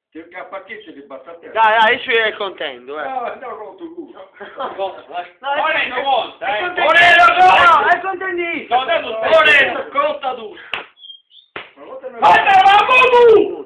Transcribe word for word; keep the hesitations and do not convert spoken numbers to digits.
Che capacchezze di bastate. Dai, dai, io sono contento, eh. No, andiamo con tu culo. Ora è conta, eh. No, è contentissimo. Ora è conta tu. Ma volta non- Guarda, ma tu!